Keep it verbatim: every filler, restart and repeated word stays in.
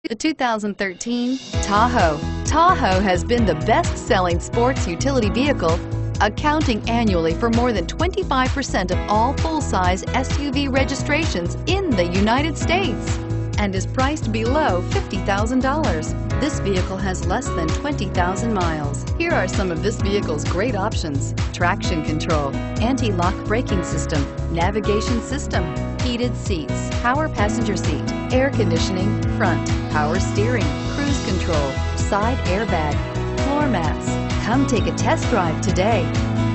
The two thousand thirteen Tahoe. Tahoe has been the best-selling sports utility vehicle, accounting annually for more than twenty-five percent of all full-size S U V registrations in the United States, and is priced below fifty thousand dollars. This vehicle has less than twenty thousand miles. Here are some of this vehicle's great options: traction control, anti-lock braking system, navigation system, heated seats, power passenger seat, air conditioning, front, power steering, cruise control, side airbag, floor mats. Come take a test drive today.